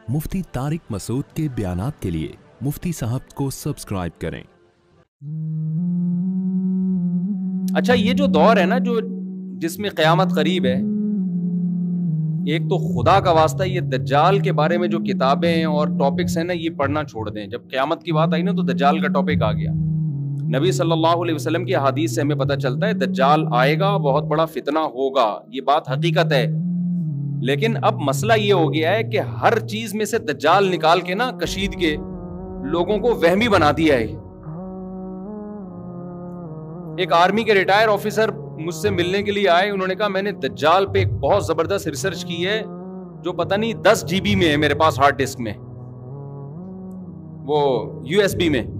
मुफ्ती तारिक मसूद के बयानात के लिए मुफ्ती साहब को सब्सक्राइब करें। अच्छा, ये जो दौर है ना, जो जिसमें क़यामत करीब है, एक तो खुदा का वास्ता ये दज्जाल के बारे में जो किताबें और टॉपिक्स हैं ना, ये पढ़ना छोड़ दें। जब क़यामत की बात आई ना, तो दज्जाल का टॉपिक आ गया। नबी सल्लल्लाहु अलैहि वसल्लम की हदीस से हमें पता चलता है दज्जाल आएगा, बहुत बड़ा फितना होगा, ये बात हकीकत है। लेकिन अब मसला ये हो गया है कि हर चीज में से दज्जाल निकाल के ना कशीद के लोगों को वहमी बना दिया है। एक आर्मी के रिटायर ऑफिसर मुझसे मिलने के लिए आए, उन्होंने कहा मैंने दज्जाल पे एक बहुत जबरदस्त रिसर्च की है, जो पता नहीं 10 GB में है मेरे पास हार्ड डिस्क में, वो USB में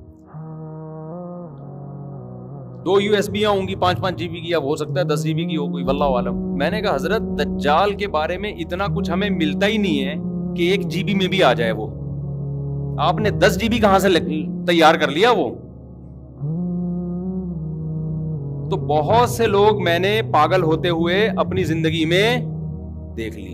2 USB होंगी 5-5 GB की, अब हो सकता है 10 GB की हो कोई, वल्लाहु आलम। मैंने कहा हजरत, दज्जाल के बारे में इतना कुछ हमें मिलता ही नहीं है कि 1 GB में भी आ जाए वो। आपने 10 GB कहां से तैयार कर लिया वो? तो बहुत से लोग मैंने पागल होते हुए अपनी जिंदगी में देख लिए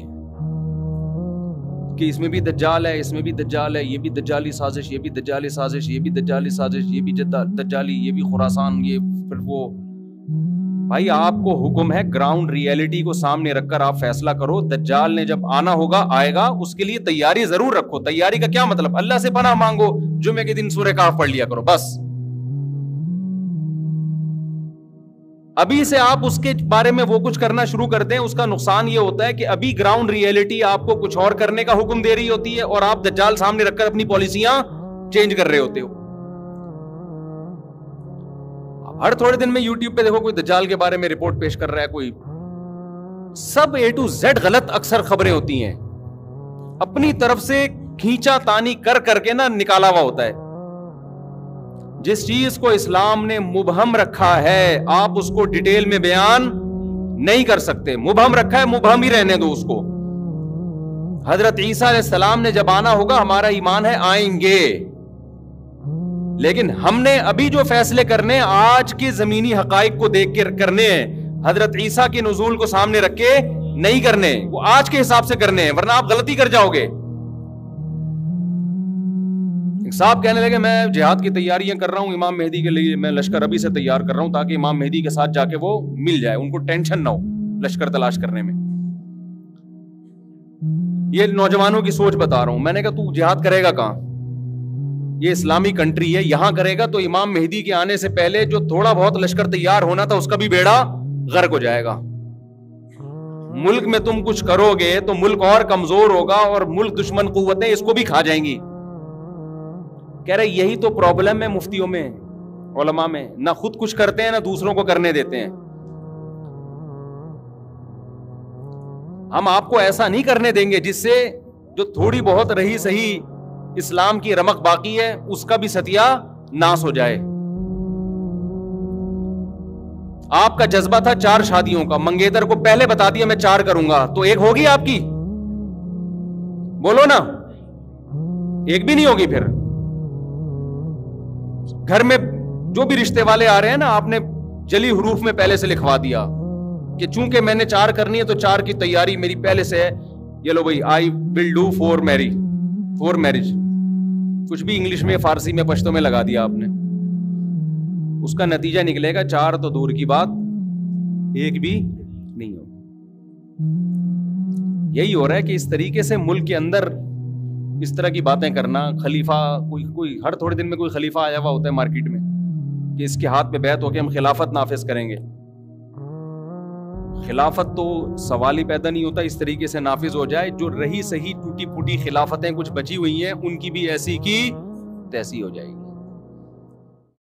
कि इसमें भी दज्जाल है, इसमें भी दज्जाल है, ये भी दज्जाली साजिश, ये भी दज्जाली साजिश, ये भी दज्जाली साजिश, ये भी दज्जाली, ये भी खुरासान, ये फिर वो। भाई, आपको हुक्म है ग्राउंड रियलिटी को सामने रखकर आप फैसला करो। दज्जाल ने जब आना होगा आएगा, उसके लिए तैयारी जरूर रखो। तैयारी का क्या मतलब? अल्लाह से पनाह मांगो, जुमे के दिन सूरह कहफ पढ़ लिया करो बस। अभी से आप उसके बारे में वो कुछ करना शुरू कर दें, उसका नुकसान ये होता है कि अभी ग्राउंड रियलिटी आपको कुछ और करने का हुक्म दे रही होती है और आप दज्जाल सामने रखकर अपनी पॉलिसियां चेंज कर रहे होते हो। हर थोड़े दिन में यूट्यूब पे देखो कोई दज्जाल के बारे में रिपोर्ट पेश कर रहा है, कोई सब A to Z गलत अक्सर खबरें होती हैं, अपनी तरफ से खींचा तानी कर करके ना निकाला हुआ होता है। जिस चीज को इस्लाम ने मुबहम रखा है, आप उसको डिटेल में बयान नहीं कर सकते। मुबहम रखा है, मुबहम ही रहने दो उसको। हजरत ईसा अलैहिस्सलाम ने जब आना होगा, हमारा ईमान है आएंगे, लेकिन हमने अभी जो फैसले करने आज के जमीनी हकाइक को देख के करने हैं। हजरत ईसा के नुज़ूल को सामने रख के नहीं करने, वो आज के हिसाब से करने हैं, वरना आप गलती कर जाओगे। साहब कहने लगे मैं जिहाद की तैयारियां कर रहा हूं इमाम मेहदी के लिए, मैं लश्कर अभी से तैयार कर रहा हूं ताकि इमाम मेहदी के साथ जाके वो मिल जाए, उनको टेंशन ना हो लश्कर तलाश करने में। ये नौजवानों की सोच बता रहा हूं। मैंने कहा तू जिहाद करेगा कहां? ये इस्लामी कंट्री है, यहां करेगा तो इमाम मेहदी के आने से पहले जो थोड़ा बहुत लश्कर तैयार होना था उसका भी बेड़ा गर्क हो जाएगा। मुल्क में तुम कुछ करोगे तो मुल्क और कमजोर होगा और मुल्क दुश्मन कुव्वतें इसको भी खा जाएंगी। कह रहे यही तो प्रॉब्लम है मुफ्तियों में, उलमा में, ना खुद कुछ करते हैं ना दूसरों को करने देते हैं। हम आपको ऐसा नहीं करने देंगे जिससे जो थोड़ी बहुत रही सही इस्लाम की रमक बाकी है उसका भी सतिया नाश हो जाए। आपका जज्बा था 4 शादियों का, मंगेतर को पहले बता दिया मैं 4 करूंगा, तो 1 होगी आपकी? बोलो ना, 1 भी नहीं होगी। फिर घर में जो भी रिश्ते वाले आ रहे हैं ना, आपने जली हुरूफ में पहले से लिखवा दिया कि चूंकि मैंने 4 करनी है तो 4 की तैयारी मेरी पहले से है। ये लो भाई, आई विल डू 4 मैरिज, कुछ भी इंग्लिश में, फारसी में, पश्तो में लगा दिया आपने। उसका नतीजा निकलेगा 4 तो दूर की बात, 1 भी नहीं हो। यही हो रहा है कि इस तरीके से मुल्क के अंदर इस तरह की बातें करना। खलीफा कोई हर थोड़े दिन में कोई खलीफा आया हुआ होता है मार्केट में कि इसके हाथ पे बैत होके हम खिलाफत नाफिज करेंगे। खिलाफत तो सवाल ही पैदा नहीं होता, इस तरीके से नाफिज हो जाए जो रही सही टूटी फूटी खिलाफतें कुछ बची हुई हैं उनकी भी ऐसी की तैसी हो जाएगी।